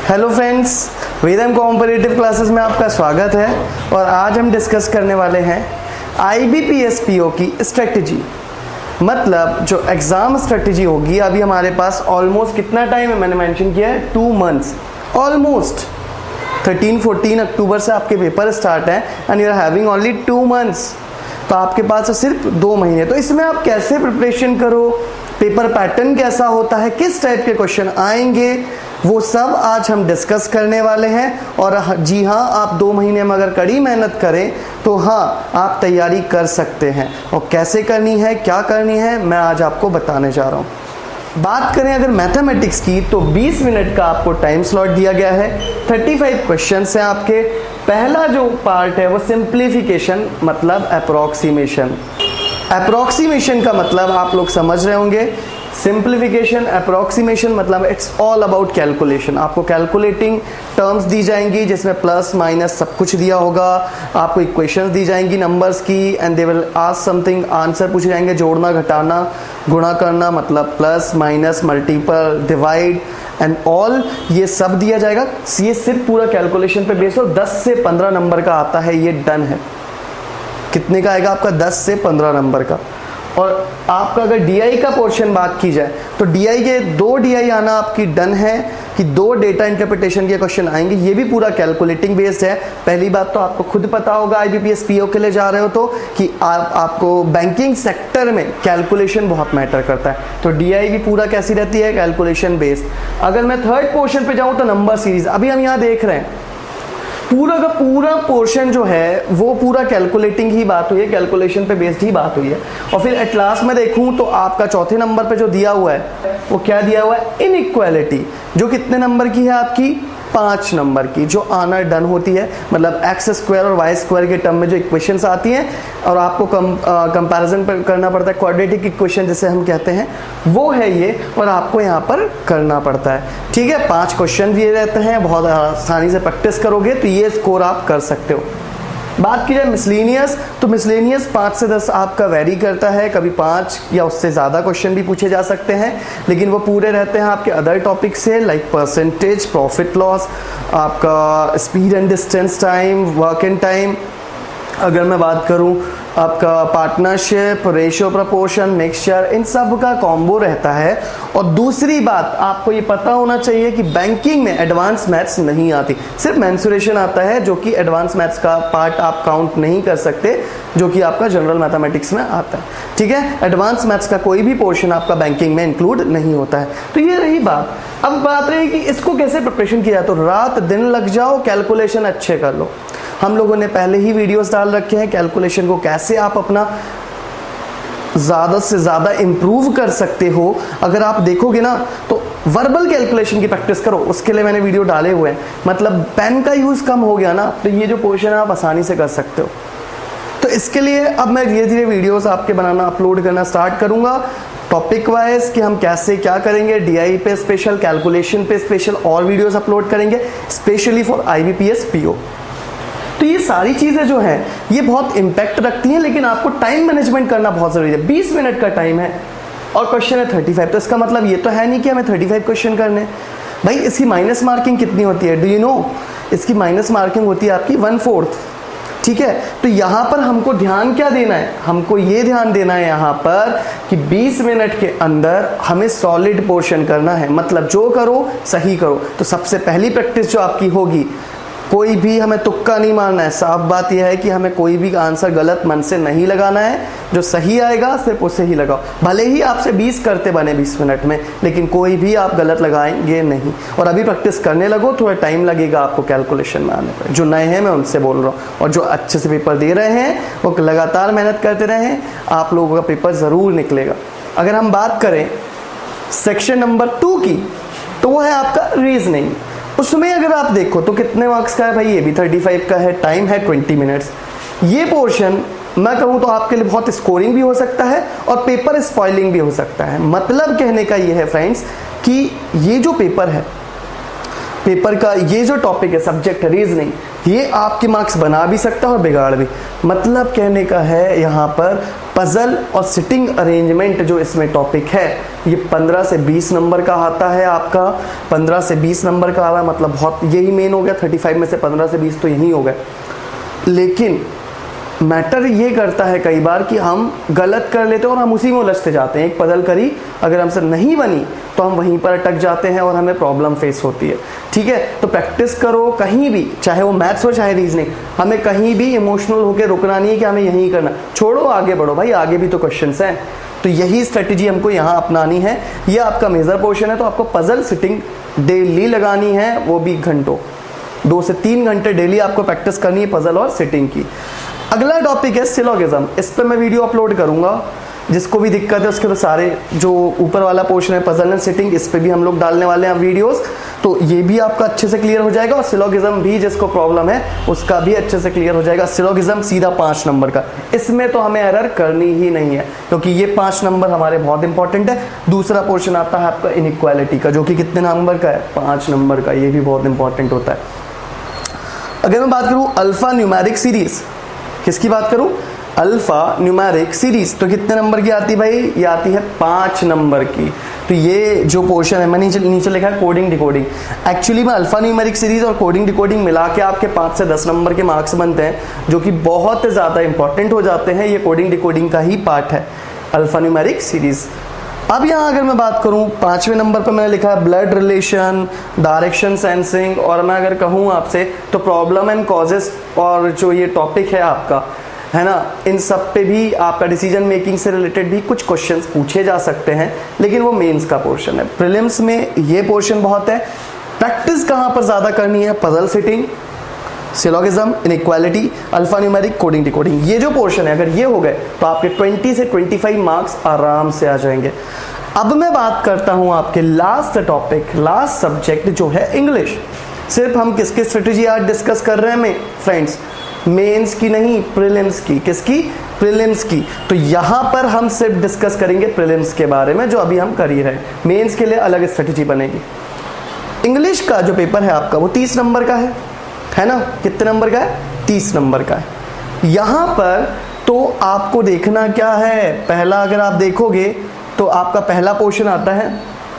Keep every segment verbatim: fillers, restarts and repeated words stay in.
Hello friends, Vedam competitive classes में आपका स्वागत है और आज हम डिस्कस करने वाले हैं I B P S P O की स्ट्रेटजी। मतलब जो एग्ज़ाम स्ट्रेटजी होगी। अभी हमारे पास ऑलमोस्ट कितना टाइम है, मैंने मेंशन किया है two months. Almost thirteen fourteen October से आपके पेपर स्टार्ट हैं and you are having only two months. तो आपके पास सिर्फ दो महीने। तो इसमें आप कैसे प्रिपरेशन करो, पेपर पैटर्न कैसा होता है, किस टाइप के क्वेश्चन आएंगे, वो सब आज हम डिस्कस करने वाले हैं। और जी हाँ, आप दो महीने में अगर कड़ी मेहनत करें तो हाँ, आप तैयारी कर सकते हैं। और कैसे करनी है, क्या करनी है, मैं आज आपको बताने जा रहा हूँ। बात करें अगर मैथमेटिक्स की तो बीस मिनट का आपको टाइम स्लॉट दिया गया है। पैंतीस क्वेश्चंस हैं आपके। पहला जो पार्ट है वो सिंप्लीफिकेशन मतलब अप्रोक्सीमेशन। अप्रोक्सीमेशन का मतलब आप लोग समझ रहे होंगे। सिंप्लीफिकेशन, अप्रोक्सीमेशन मतलब इट्स ऑल अबाउट कैलकुलेशन। आपको कैलकुलेटिंग टर्म्स दी जाएंगी जिसमें प्लस माइनस सब कुछ दिया होगा। आपको इक्वेशंस दी जाएंगी नंबर्स की and they will ask something, answer पूछे जाएंगे, जोड़ना, घटाना, गुणा करना मतलब plus minus multiple divide and all, ये सब दिया जाएगा। ये सिर्फ पूरा कैलकुलेशन पे बेस्ड हो। दस से पंद्रह नंबर का आता है, ये डन है। कितने का आएगा आपका? दस से पंद्रह नंबर का। और आपका अगर डी आई का पोर्शन बात की जाए तो डी आई के दो डी आई आना आपकी डन है कि दो डेटा इंटरप्रिटेशन के क्वेश्चन आएंगे। ये भी पूरा कैलकुलेटिंग बेस्ड है। पहली बात तो आपको खुद पता होगा I B P S P O के लिए जा रहे हो तो कि आप, आपको बैंकिंग सेक्टर में कैलकुलेशन बहुत मैटर करता है। तो डी आई भी पूरा कैसी रहती है? Calculation based. अगर मैं थर्ड पोर्शन पे जाऊँ तो नंबर सीरीज। अभी हम यहाँ देख रहे हैं पूरा का पूरा पोर्शन जो है वो पूरा कैलकुलेटिंग ही बात हुई है, कैलकुलेशन पे बेस्ड ही बात हुई है। और फिर एट लास्ट में देखूं तो आपका चौथे नंबर पे जो दिया हुआ है वो क्या दिया हुआ है? इनइक्वालिटी, जो कितने नंबर की है आपकी? पाँच नंबर की, जो आना डन होती है। मतलब एक्स स्क्वायर और वाई स्क्वायर के टर्म में जो इक्वेशंस आती हैं और आपको कम कंपैरिजन पर करना पड़ता है, क्वाड्रेटिक इक्वेशन जिसे हम कहते हैं, वो है ये। और आपको यहाँ पर करना पड़ता है। ठीक है, पांच क्वेश्चन दिए रहते हैं। बहुत आसानी से प्रैक्टिस करोगे तो ये स्कोर आप कर सकते हो। बात की जाए मिसलेनियस तो मिसलेनियस पाँच से दस आपका वेरी करता है। कभी पाँच या उससे ज़्यादा क्वेश्चन भी पूछे जा सकते हैं, लेकिन वो पूरे रहते हैं आपके अदर टॉपिक से, लाइक परसेंटेज, प्रॉफिट लॉस, आपका speed and distance time, work and time. अगर मैं बात करूं आपका पार्टनरशिप, रेशियो, प्रपोर्शन, मिक्सचर, इन सब का कॉम्बो रहता है। और दूसरी बात आपको ये पता होना चाहिए कि बैंकिंग में एडवांस मैथ्स नहीं आती, सिर्फ मेंसुरेशन आता है, जो कि एडवांस मैथ्स का पार्ट आप काउंट नहीं कर सकते, जो कि आपका जनरल मैथमेटिक्स में आता है। ठीक है, एडवांस मैथ्स का कोई भी पोर्शन आपका बैंकिंग में इंक्लूड नहीं होता है। तो ये रही बात। अब बात रही कि इसको कैसे प्रिपरेशन किया जाए। तो रात दिन लग जाओ, कैलकुलेशन अच्छे कर लो। हम लोगों ने पहले ही वीडियोस डाल रखे हैं कैलकुलेशन को कैसे आप अपना ज़्यादा से ज़्यादा इम्प्रूव कर सकते हो। अगर आप देखोगे ना तो वर्बल कैलकुलेशन की प्रैक्टिस करो, उसके लिए मैंने वीडियो डाले हुए हैं। मतलब पेन का यूज़ कम हो गया ना, तो ये जो पोर्शन है आप आसानी से कर सकते हो। तो इसके लिए अब मैं धीरे धीरे वीडियोस आपके बनाना, अपलोड करना स्टार्ट करूँगा टॉपिक वाइज कि हम कैसे क्या करेंगे। डी आई पे स्पेशल, कैलकुलेशन पे स्पेशल और वीडियोस अपलोड करेंगे specially for I B P S P O. तो ये सारी चीज़ें जो हैं ये बहुत इम्पैक्ट रखती हैं, लेकिन आपको टाइम मैनेजमेंट करना बहुत ज़रूरी है। बीस मिनट का टाइम है और क्वेश्चन है पैंतीस। तो इसका मतलब ये तो है नहीं कि हमें पैंतीस क्वेश्चन करने। भाई इसकी माइनस मार्किंग कितनी होती है? Do you know? इसकी माइनस मार्किंग होती है आपकी वन फोर्थ। ठीक है, तो यहाँ पर हमको ध्यान क्या देना है? हमको ये ध्यान देना है यहाँ पर कि बीस मिनट के अंदर हमें सॉलिड पोर्शन करना है। मतलब जो करो सही करो। तो सबसे पहली प्रैक्टिस जो आपकी होगी, कोई भी हमें तुक्का नहीं मारना है। साफ बात यह है कि हमें कोई भी आंसर गलत मन से नहीं लगाना है। जो सही आएगा सिर्फ उसे ही लगाओ। भले ही आपसे बीस करते बने बीस मिनट में, लेकिन कोई भी आप गलत लगाएंगे नहीं। और अभी प्रैक्टिस करने लगो, थोड़ा टाइम लगेगा आपको कैलकुलेशन में आने पर। जो नए हैं मैं उनसे बोल रहा हूँ, और जो अच्छे से पेपर दे रहे हैं वो लगातार मेहनत करते रहें, आप लोगों का पेपर ज़रूर निकलेगा। अगर हम बात करें सेक्शन नंबर टू की तो वो है आपका रीजनिंग। उसमें अगर आप देखो तो कितने मार्क्स का है भाई? ये भी पैंतीस का है। टाइम है बीस मिनट्स। ये पोर्शन मैं कहूँ तो आपके लिए बहुत स्कोरिंग भी हो सकता है और पेपर स्पॉइलिंग भी हो सकता है। मतलब कहने का ये है फ्रेंड्स कि ये जो पेपर है, पेपर का ये जो टॉपिक है, सब्जेक्ट है रीजनिंग, ये आपके मार्क्स बना भी सकता है और बिगाड़ भी। मतलब कहने का है यहाँ पर पजल और सिटिंग अरेंजमेंट जो इसमें टॉपिक है ये पंद्रह से बीस नंबर का आता है आपका। पंद्रह से बीस नंबर का आ रहा है, मतलब बहुत यही मेन हो गया। पैंतीस में से पंद्रह से बीस तो यही हो गए। लेकिन मैटर ये करता है कई बार कि हम गलत कर लेते हैं और हम उसी में उलझते जाते हैं। एक पजल करी, अगर हमसे नहीं बनी तो हम वहीं पर अटक जाते हैं और हमें प्रॉब्लम फेस होती है। ठीक है, तो प्रैक्टिस करो कहीं भी, चाहे वो मैथ्स हो चाहे रीजनिंग। हमें कहीं भी इमोशनल होकर रुकना नहीं है कि हमें यही करना, छोड़ो आगे बढ़ो भाई, आगे भी तो क्वेश्चंस हैं। तो यही स्ट्रेटेजी हमको यहाँ अपनानी है। ये आपका मेजर पोर्शन है, तो आपको पजल सिटिंग डेली लगानी है, वो भी घंटों, दो से तीन घंटे डेली आपको प्रैक्टिस करनी है पजल और सिटिंग की। अगला टॉपिक है सिलोगिज्म। इस पर मैं वीडियो अपलोड करूंगा, जिसको भी दिक्कत है उसके तो सारे जो ऊपर वाला पोर्शन है पजल एंड सिटिंग, इस पे भी हम लोग डालने वाले हैं वीडियोस, तो ये भी आपका अच्छे से क्लियर हो जाएगा। और सिलोगिज्म भी जिसको प्रॉब्लम है उसका भी अच्छे से क्लियर हो जाएगा। सिलोगिज्म सीधा पाँच नंबर का, इसमें तो हमें एरर करनी ही नहीं है क्योंकि ये पाँच नंबर हमारे बहुत इंपॉर्टेंट है। दूसरा पोर्शन आता है आपका इनइक्वालिटी का, जो कि कितने नंबर का है, पाँच नंबर का, ये भी बहुत इंपॉर्टेंट होता है। अगर मैं बात करूँ अल्फा न्यूमेरिक सीरीज, किसकी बात करूं, अल्फा न्यूमेरिक सीरीज, तो कितने नंबर की आती है भाई, ये आती है पाँच नंबर की। तो ये जो पोर्शन है, मैंने नीचे नीचे लिखा है कोडिंग डिकोडिंग। एक्चुअली में अल्फा न्यूमेरिक सीरीज और कोडिंग डिकोडिंग मिला के आपके पाँच से दस नंबर के मार्क्स बनते हैं, जो कि बहुत ज़्यादा इंपॉर्टेंट हो जाते हैं। ये कोडिंग डिकोडिंग का ही पार्ट है अल्फा न्यूमेरिक सीरीज। अब यहाँ अगर मैं बात करूँ पांचवें नंबर पर मैंने लिखा है ब्लड रिलेशन, डायरेक्शन सेंसिंग, और मैं अगर कहूँ आपसे तो प्रॉब्लम एंड कॉजेस, और जो ये टॉपिक है आपका है ना, इन सब पे भी आपका डिसीजन मेकिंग से रिलेटेड भी कुछ क्वेश्चंस पूछे जा सकते हैं, लेकिन वो मेंस का पोर्शन है। प्रीलिम्स में ये पोर्शन बहुत है। प्रैक्टिस कहाँ पर ज़्यादा करनी है, puzzle sitting, syllogism, inequality, alpha numeric, coding decoding, ये जो पोर्शन है अगर ये हो गए तो आपके बीस से पच्चीस मार्क्स आराम से आ जाएंगे। अब मैं बात करता हूं आपके लास्ट टॉपिक, लास्ट सब्जेक्ट जो है इंग्लिश। सिर्फ हम किसकी स्ट्रेटेजी आज डिस्कस कर रहे हैं मैं फ्रेंड्स, मेंस की नहीं, प्रीलिम्स की। किसकी, प्रीलिम्स की। तो यहां पर हम सिर्फ डिस्कस करेंगे प्रीलिम्स के बारे में, जो अभी हम कर ही रहे हैं। मेंस के लिए अलग स्ट्रेटेजी बनेगी। इंग्लिश का जो पेपर है आपका वो तीस नंबर का है है ना, कितने नंबर का है, तीस नंबर का है। यहां पर तो आपको देखना क्या है, पहला अगर आप देखोगे तो आपका पहला पोर्शन आता है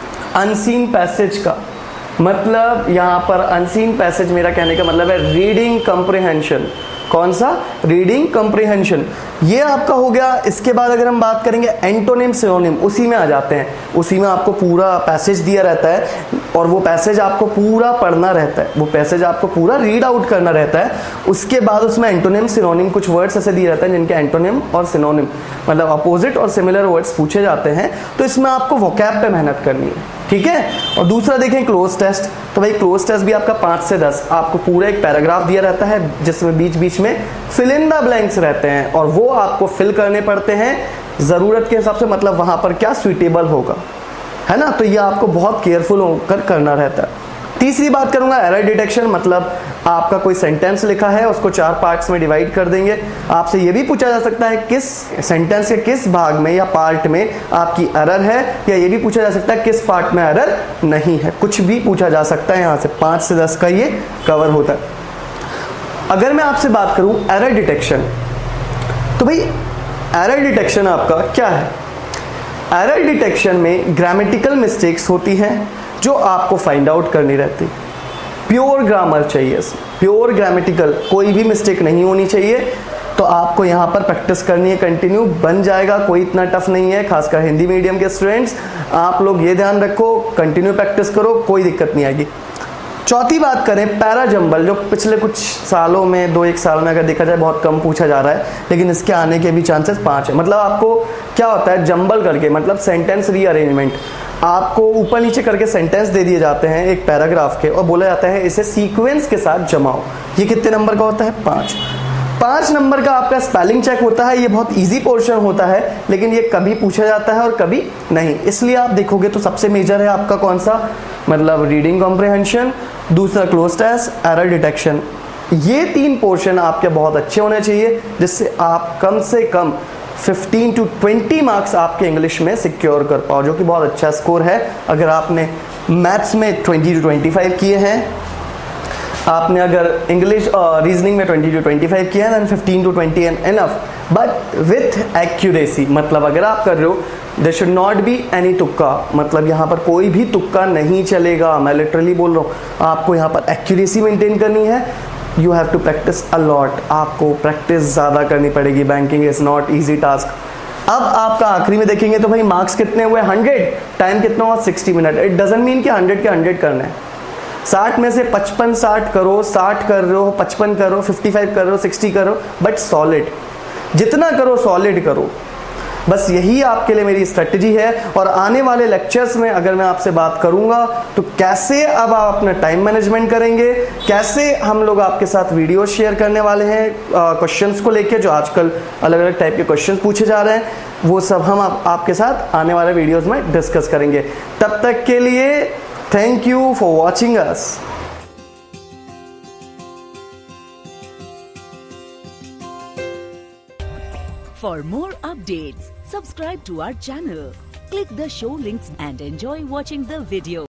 अनसीन पैसेज का। मतलब यहां पर अनसीन पैसेज, मेरा कहने का मतलब है रीडिंग कंप्रिहेंशन। कौन सा, रीडिंग कंप्रिहेंशन, ये आपका हो गया। इसके बाद अगर हम बात करेंगे एंटोनिम सिनोनिम, उसी में आ जाते हैं। उसी में आपको पूरा पैसेज दिया रहता है और वो पैसेज आपको पूरा पढ़ना रहता है, वो पैसेज आपको पूरा रीड आउट करना रहता है। उसके बाद उसमें एंटोनिम सिनोनिम कुछ वर्ड्स ऐसे दिए रहते हैं जिनके एंटोनिम और सिनोनिम मतलब अपोजिट और सिमिलर वर्ड्स पूछे जाते हैं। तो इसमें आपको वोकैब पे मेहनत करनी है, ठीक है। और दूसरा देखें क्लोज टेस्ट, तो भाई क्लोज टेस्ट भी आपका पाँच से दस, आपको पूरा एक पैराग्राफ दिया रहता है जिसमें बीच बीच में फिल इन द ब्लैंक्स रहते हैं और वो आपको फिल करने पड़ते हैं ज़रूरत के हिसाब से, मतलब वहाँ पर क्या सुइटेबल होगा, है ना। तो ये आपको बहुत केयरफुल होकर करना रहता है। तीसरी बात करूंगा एरर डिटेक्शन, मतलब आपका कोई सेंटेंस लिखा है उसको चार पार्ट्स में डिवाइड कर देंगे। आपसे ये भी पूछा जा सकता है किस सेंटेंस के किस भाग में या पार्ट में आपकी एरर है, या ये भी पूछा जा सकता है किस पार्ट में एरर नहीं है। कुछ भी पूछा जा सकता है, यहाँ से पाँच से दस का ये कवर होता है। अगर मैं आपसे बात करूं एरर डिटेक्शन, तो भाई एरर डिटेक्शन आपका क्या है। एरर डिटेक्शन में ग्रामेटिकल मिस्टेक्स होती हैं जो आपको फाइंड आउट करनी रहती। प्योर ग्रामर चाहिए, प्योर ग्रामेटिकल, कोई भी मिस्टेक नहीं होनी चाहिए। तो आपको यहाँ पर प्रैक्टिस करनी है, कंटिन्यू बन जाएगा, कोई इतना टफ नहीं है। खासकर हिंदी मीडियम के स्टूडेंट्स, आप लोग ये ध्यान रखो, कंटिन्यू प्रैक्टिस करो, कोई दिक्कत नहीं आएगी। चौथी बात करें पैरा जंबल, जो पिछले कुछ सालों में, दो एक साल में अगर देखा जाए बहुत कम पूछा जा रहा है, लेकिन इसके आने के भी चांसेस पाँच है। मतलब आपको क्या होता है जंबल करके, मतलब सेंटेंस रीअरेंजमेंट, आपको ऊपर नीचे करके सेंटेंस दे दिए जाते हैं एक पैराग्राफ के और बोला जाता है इसे सीक्वेंस के साथ जमाओ। ये कितने नंबर का होता है, पाँच। पाँच नंबर का आपका स्पेलिंग चेक होता है, ये बहुत इजी पोर्शन होता है, लेकिन ये कभी पूछा जाता है और कभी नहीं। इसलिए आप देखोगे तो सबसे मेजर है आपका कौन सा, मतलब रीडिंग कॉम्प्रिहेंशन, दूसरा क्लोज टेस्ट, एरर डिटेक्शन। ये तीन पोर्शन आपके बहुत अच्छे होने चाहिए, जिससे आप कम से कम पंद्रह टू बीस मार्क्स आपके इंग्लिश में सिक्योर कर पाओ, जो कि बहुत अच्छा स्कोर है अगर आपने मैथ्स में बीस टू पच्चीस किए हैं। आपने अगर इंग्लिश और रीजनिंग में ट्वेंटी टू ट्वेंटी फाइव किया है, fifteen to twenty and enough, but with accuracy. मतलब अगर आप कर रहे हो, there should not be any तुक्का, मतलब यहाँ पर कोई भी तुक्का नहीं चलेगा। मैं लिटरली बोल रहा हूँ, आपको यहाँ पर एक्यूरेसी मेंटेन करनी है। You have to practice a lot, आपको प्रैक्टिस ज़्यादा करनी पड़ेगी। Banking is not easy task. अब आपका आखिरी में देखेंगे तो भाई मार्क्स कितने हुए, हंड्रेड, टाइम कितना हुआ, sixty minute. It doesn't mean कि हंड्रेड के हंड्रेड करना है। साठ में से पचपन साठ करो, साठ कर रहे हो, पचपन करो, फिफ्टी फाइव कर रहे हो, सिक्सटी करो, बट सॉलिड, जितना करो सॉलिड करो। बस यही आपके लिए मेरी स्ट्रेटजी है। और आने वाले लेक्चर्स में अगर मैं आपसे बात करूंगा तो कैसे अब आप अपना टाइम मैनेजमेंट करेंगे, कैसे हम लोग आपके साथ वीडियो शेयर करने वाले हैं क्वेश्चंस को लेके, जो आजकल अलग अलग टाइप के क्वेश्चंस पूछे जा रहे हैं, वो सब हम आप, आपके साथ आने वाले वीडियोस में डिस्कस करेंगे। तब तक के लिए thank you for watching us. For more updates, subscribe to our channel, click the show links and enjoy watching the video.